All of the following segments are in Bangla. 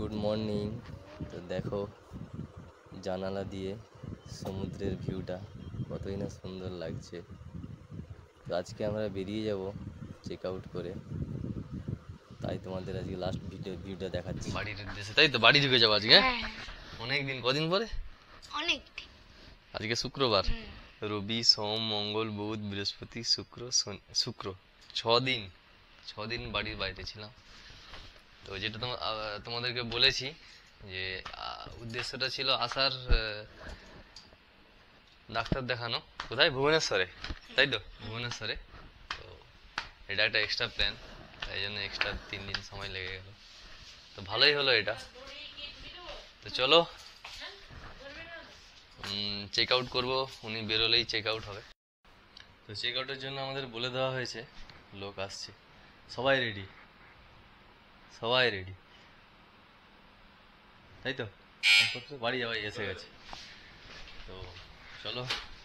Good morning. তো দেখো জানালা দিয়ে সমুদ্রের ভিউটা কতই না সুন্দর লাগছে। তো আজকে আমরা বেরিয়ে যাব চেক আউট করে, তাই তোমাদের আজকে লাস্ট ভিউটা দেখাচ্ছি বাড়ির উদ্দেশ্যে। তাই তো বাড়ি ঢুকে যাবো আজকে অনেক দিন, কদিন পরে? অনেক। আজকে শুক্রবার, রবি সোম মঙ্গল বুধ বৃহস্পতি শুক্র 6 দিন বাড়ির বাইরে ছিলাম। তো যেটা তোমাদেরকে বলেছি যে উদ্দেশ্যটা ছিল আসার ডাক্তার দেখানো, কোথায়? ভুবনেশ্বরে, তাই তো? ভুবনেশ্বরে। তো এটা একটা এক্সট্রা প্ল্যান, তাই জন্য এক্সট্রা 3 দিন সময় লেগে গেল। তো ভালোই হলো এটা। তো চলো চেক আউট করবো, উনি বেরোলেই চেক আউট হবে। তো চেক আউটের জন্য আমাদের বলে দেওয়া হয়েছে, লোক আসছে, সবাই রেডি, তাই তো? বাড়ি যাওয়াই এসে গেছে। তো চলো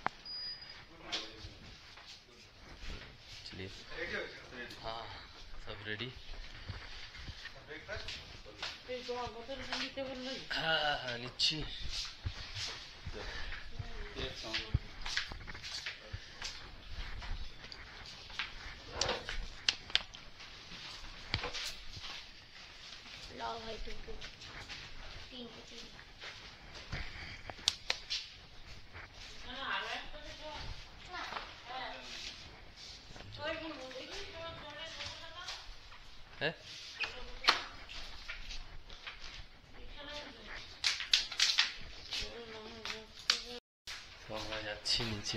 চলিয়ে, হ্যাঁ সব রেডি। হ্যাঁ হ্যাঁ নিচ্ছি। হ্যাঁ আমরা যাচ্ছি নিচে।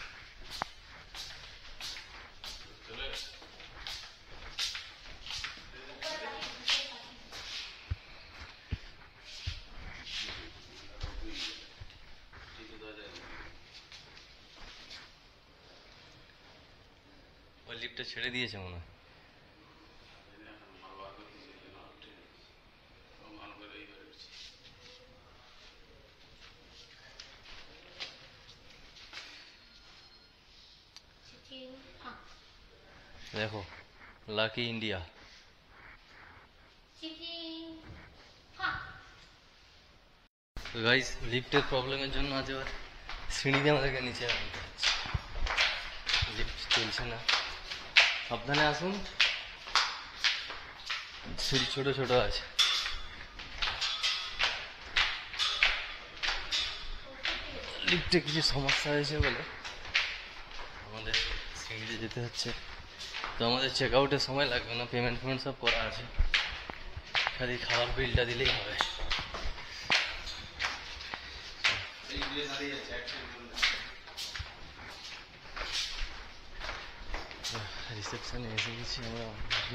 ওই লিফটটা ছেড়ে দিয়েছে মনে হয়। দেখো লাকি ইন্ডিয়া। তো গাইস লিফটের প্রবলেমের জন্য আজ আবার সিঁড়ি দিয়ে আমাদেরকে নিচে নামতে হচ্ছে, লিফট চলছে না। সাবধানে আসুন, সিঁড়ি ছোট ছোট আছে। লিফটে কিছু সমস্যা হয়েছে বলে আমাদের সিঁড়িতে যেতে হচ্ছে। তো আমাদের চেক আউটের সময় লাগবে না, পেমেন্ট সব করা আছে, খালি খাবার বিলটা দিলেই হবে। রিসেপশনে এসে গেছি আমরা।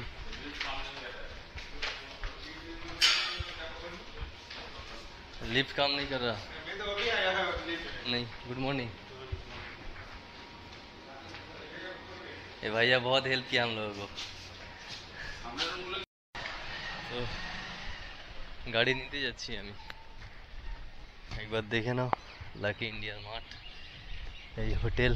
लिफ्ट काम नहीं कर रहा। नहीं, गुड मॉर्निंग। ये भैया बहुत हेल्प किया हम लोगों को। तो गाड़ी নিতে যাচ্ছি আমি, একবার দেখে নাও লাকি ইন্ডিয়ার মাঠ, এই হোটেল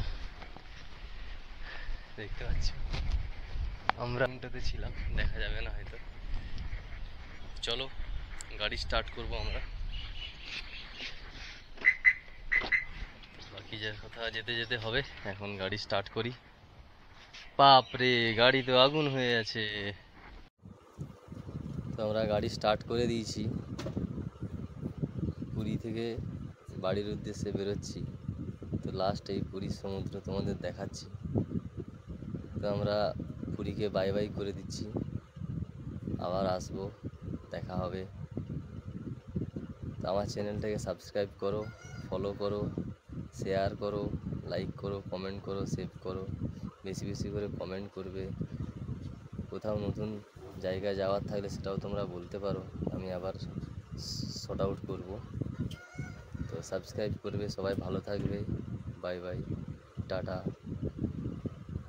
দেখতে পাচ্ছি। আমরা এটাতে ছিলাম, দেখা যাবে না হয়তো। চলো গাড়ি স্টার্ট করব আমরা। বাকি যার কথা যেতে যেতে হবে, এখন গাড়ি স্টার্ট করি। বাপরে গাড়ি তো আগুন হয়ে আছে। তো আমরা গাড়ি স্টার্ট করে দিয়েছি, পুরী থেকে বাড়ির উদ্দেশ্যে বেরোচ্ছি। তো লাস্ট এই পুরীর সমুদ্র তোমাদের দেখাচ্ছি। তো আমরা পুরীকে বাই বাই করে দিচ্ছি, আবার আসবো, দেখা হবে। তো আমার চ্যানেলটাকে সাবস্ক্রাইব করো, ফলো করো, শেয়ার করো, লাইক করো, কমেন্ট করো, সেভ করো, বেশি বেশি করে কমেন্ট করবে। কোথাও নতুন জায়গায় যাওয়ার থাকলে সেটাও তোমরা বলতে পারো, আমি আবার শর্ট আউট করবো। তো সাবস্ক্রাইব করবে, সবাই ভালো থাকবে। Bye bye, tata.